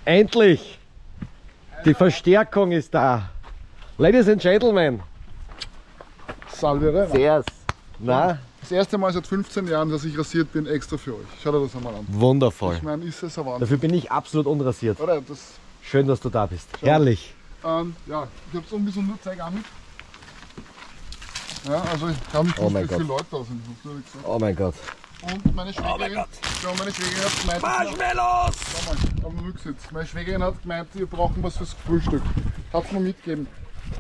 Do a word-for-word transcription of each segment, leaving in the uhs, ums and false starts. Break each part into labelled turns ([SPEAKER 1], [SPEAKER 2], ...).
[SPEAKER 1] Endlich! Die Verstärkung ist da. Ladies and Gentlemen.
[SPEAKER 2] Salve.
[SPEAKER 1] Servus. Na?
[SPEAKER 2] Das erste Mal seit fünfzehn Jahren, dass ich rasiert bin, extra für euch. Schaut euch das einmal an.
[SPEAKER 1] Wundervoll.
[SPEAKER 2] Ich meine, ist es ein Wahnsinn.
[SPEAKER 1] Dafür bin ich absolut unrasiert.
[SPEAKER 2] Oder? Das,
[SPEAKER 1] Schön, dass du da bist.
[SPEAKER 2] Schau.
[SPEAKER 1] Herrlich.
[SPEAKER 2] ähm, ja, ich habe so ein bisschen nur Zeug an mit. Ja, also ich habe nicht
[SPEAKER 1] Oh
[SPEAKER 2] gewusst,
[SPEAKER 1] mein
[SPEAKER 2] wie
[SPEAKER 1] Gott.
[SPEAKER 2] viele Leute da sind. Das muss ich gesagt.
[SPEAKER 1] Oh mein Gott.
[SPEAKER 2] Und meine Schwägerin, ja, meine Schwägerin hat gemeint,
[SPEAKER 1] Marshmallows!
[SPEAKER 2] schau mal, am Rücksitz. Meine Schwägerin hat gemeint, wir brauchen was fürs Frühstück. Hat es mir mitgegeben.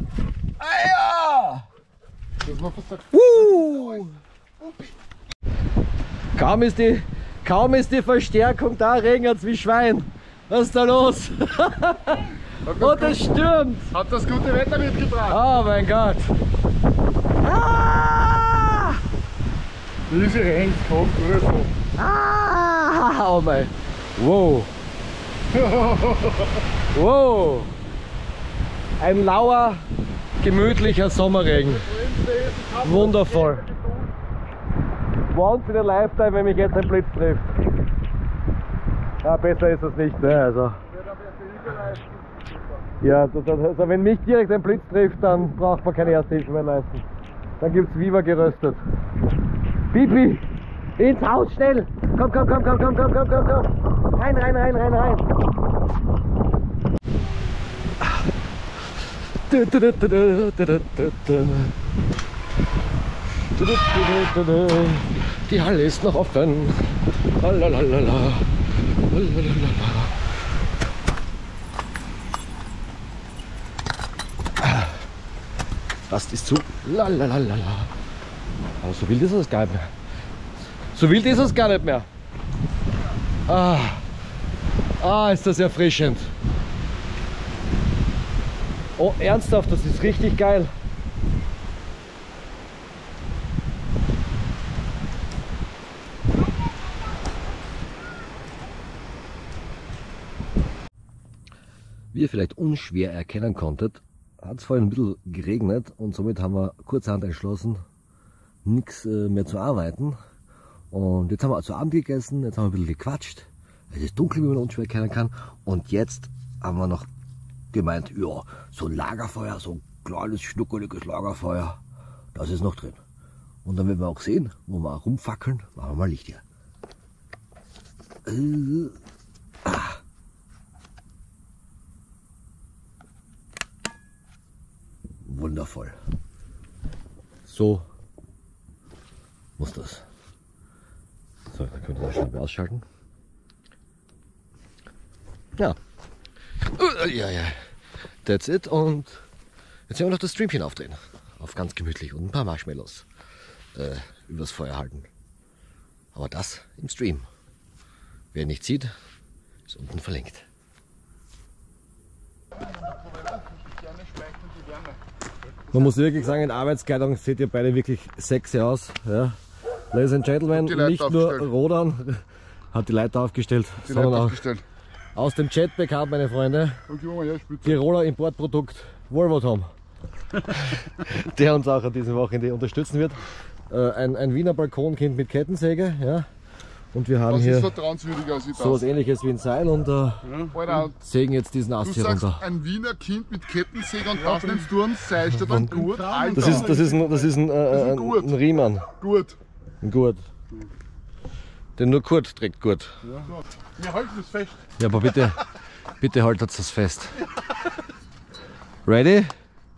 [SPEAKER 1] Eier!
[SPEAKER 2] Das ist noch fast
[SPEAKER 1] Uh. Kaum ist die, kaum ist die Verstärkung da, regnet es wie Schwein. Was ist da los? Und es stürmt.
[SPEAKER 2] Hat das gute Wetter mitgebracht.
[SPEAKER 1] Oh mein Gott. Ah!
[SPEAKER 2] Wie sie rennt, kommt, oder so.
[SPEAKER 1] Ah! Oh mein. Wow. Wow. Ein lauer, gemütlicher Sommerregen. Wundervoll. Once in a lifetime, wenn mich jetzt ein Blitz trifft. Ja, besser ist es nicht, ne? Also. Ja, das, das, also wenn mich direkt ein Blitz trifft, dann braucht man keine Erste Hilfe mehr leisten. Dann gibt's Viva geröstet. Pipi! Ins Haus, schnell! Komm, komm, komm, komm, komm, komm, komm, komm, komm! Rein, rein, rein, rein, rein! Die Halle ist noch offen. Lalalala. Das ist zu. Lalalala. Aber so wild ist es gar nicht mehr. So wild ist es gar nicht mehr. Ah, ah ist das erfrischend. Oh, ernsthaft, das ist richtig geil. Wie ihr vielleicht unschwer erkennen konntet, hat es vorhin ein bisschen geregnet und somit haben wir kurzerhand entschlossen, nichts mehr zu arbeiten. Und jetzt haben wir zu Abend gegessen, jetzt haben wir ein bisschen gequatscht. Es ist dunkel, wie man unschwer erkennen kann. Und jetzt haben wir noch gemeint, ja, so ein Lagerfeuer, so ein kleines, schnuckeliges Lagerfeuer, das ist noch drin. Und dann werden wir auch sehen, wo wir auch rumfackeln, machen wir mal Licht hier. Äh, ah. Wundervoll. So muss das. So, dann können wir das schon ausschalten. Ja. Uh, ja, ja. That's it. Und jetzt werden wir noch das Streamchen aufdrehen. Auf ganz gemütlich und ein paar Marshmallows äh, übers Feuer halten. Aber das im Stream. Wer nicht sieht, ist unten verlinkt. Man muss wirklich sagen, in Arbeitskleidung seht ihr beide wirklich sexy aus. Ja. Ladies and Gentlemen, nicht nur Rodan hat die Leiter aufgestellt,
[SPEAKER 2] Die
[SPEAKER 1] sondern
[SPEAKER 2] Leiter
[SPEAKER 1] auch
[SPEAKER 2] aufgestellt.
[SPEAKER 1] aus dem Chat bekannt, meine Freunde, Tiroler Importprodukt Volvo Tom, der uns auch an diesem Wochenende unterstützen wird. Äh, ein, ein Wiener Balkonkind mit Kettensäge, ja. Und wir haben
[SPEAKER 2] das
[SPEAKER 1] hier
[SPEAKER 2] ist vertrauenswürdiger als ich
[SPEAKER 1] so was ähnliches wie ein Seil und äh,
[SPEAKER 2] Alter,
[SPEAKER 1] sägen jetzt diesen Ast
[SPEAKER 2] du
[SPEAKER 1] hier
[SPEAKER 2] sagst,
[SPEAKER 1] runter.
[SPEAKER 2] ein Wiener Kind mit Kettensäge und das nennst du ein Seil statt ein Gurt? Alter.
[SPEAKER 1] Das ist, das ist ein, das ist ein, äh, ein,
[SPEAKER 2] Gurt.
[SPEAKER 1] ein Riemann,
[SPEAKER 2] Gurt.
[SPEAKER 1] ein Gurt. Denn nur Kurt trägt Gurt.
[SPEAKER 2] Ja. Wir halten das fest.
[SPEAKER 1] Ja, aber bitte, bitte haltet das fest. Ready?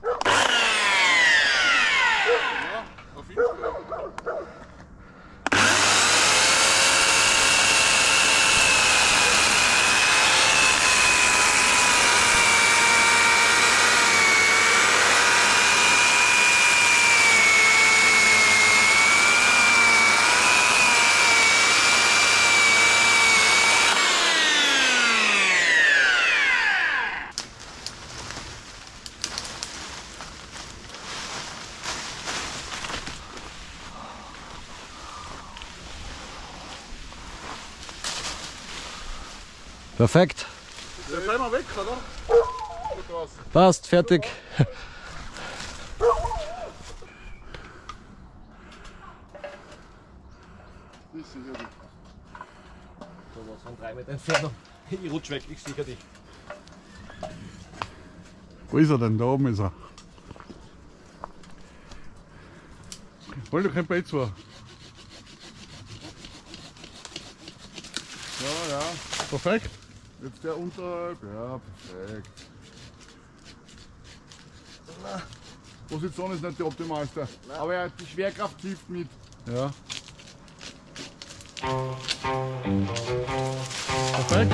[SPEAKER 1] Perfekt.
[SPEAKER 2] Jetzt sind wir weg, oder?
[SPEAKER 1] Passt, fertig.
[SPEAKER 2] Ich sicher dich.
[SPEAKER 1] So was von drei Meter Entfernung. Ich rutsch weg, ich sicher dich.
[SPEAKER 3] Wo ist er denn? Da oben ist er. Hol doch kein Bett zu.
[SPEAKER 2] Ja, ja.
[SPEAKER 3] Perfekt.
[SPEAKER 2] Jetzt der unterhalb. Ja, perfekt. Position ist nicht die optimalste. Aber ja, die Schwerkraft hilft mit.
[SPEAKER 3] Ja. Perfekt.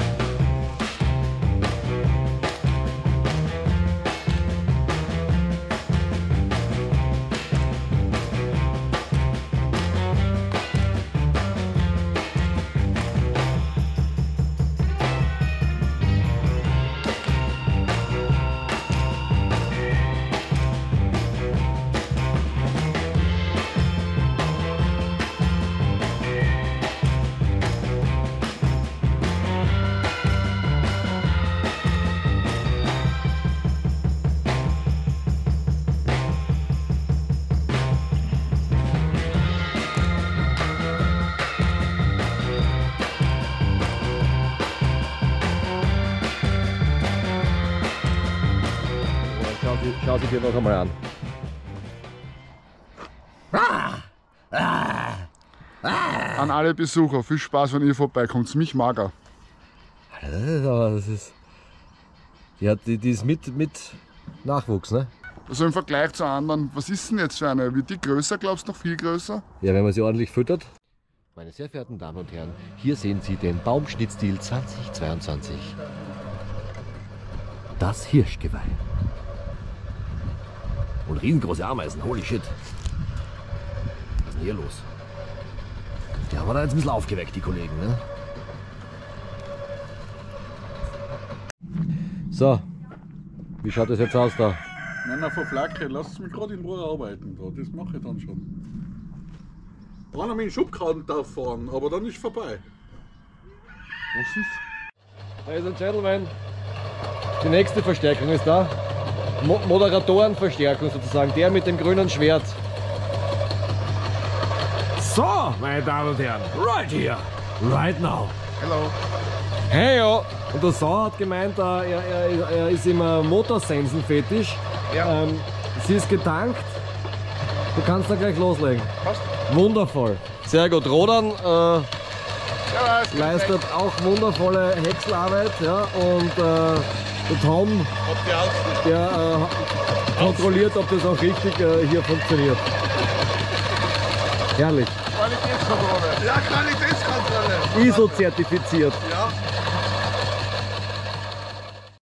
[SPEAKER 1] Schau sie dir noch einmal an.
[SPEAKER 2] An alle Besucher, viel Spaß, wenn ihr vorbeikommt. Mich mager.
[SPEAKER 1] Das ist aber, das ist. Ja, die, die ist mit, mit Nachwuchs, ne?
[SPEAKER 2] Also im Vergleich zu anderen, was ist denn jetzt für eine? Wird die größer, glaubst du, noch viel größer?
[SPEAKER 1] Ja, wenn man sie ordentlich füttert. Meine sehr verehrten Damen und Herren, hier sehen Sie den Baumschnittstil zweitausendzweiundzwanzig. Das Hirschgeweih. Und riesengroße Ameisen, holy shit. Was ist denn hier los? Die haben wir da jetzt ein bisschen aufgeweckt, die Kollegen, ne? So, wie schaut das jetzt aus da?
[SPEAKER 3] Nein, na, verflacke, lasst mich gerade in Ruhe arbeiten. Da. Das mache ich dann schon. Einer mit dem Schubkarren darf fahren, aber dann ist vorbei.
[SPEAKER 2] Was ist?
[SPEAKER 1] Ladies and Gentlemen, die nächste Verstärkung ist da. Mo Moderatorenverstärkung sozusagen, der mit dem grünen Schwert. So, meine Damen und Herren, right here, right now.
[SPEAKER 2] Hello.
[SPEAKER 1] Hey ja, und der Sau hat gemeint, er, er, er ist immer Motorsensen-Fetisch.
[SPEAKER 2] Ja.
[SPEAKER 1] Ähm, sie ist getankt. Du kannst dann gleich loslegen.
[SPEAKER 2] Passt.
[SPEAKER 1] Wundervoll. Sehr gut. Rodan äh,
[SPEAKER 2] Ja, es geht
[SPEAKER 1] leistet
[SPEAKER 2] recht.
[SPEAKER 1] auch wundervolle Häckselarbeit. Ja, und äh, der Tom,
[SPEAKER 2] Ob die aussieht.
[SPEAKER 1] der äh, kontrolliert, ob das auch richtig äh, hier funktioniert. Herrlich.
[SPEAKER 2] Qualitätskontrolle. Ja, Qualitätskontrolle.
[SPEAKER 1] I S O-zertifiziert.
[SPEAKER 2] Ja.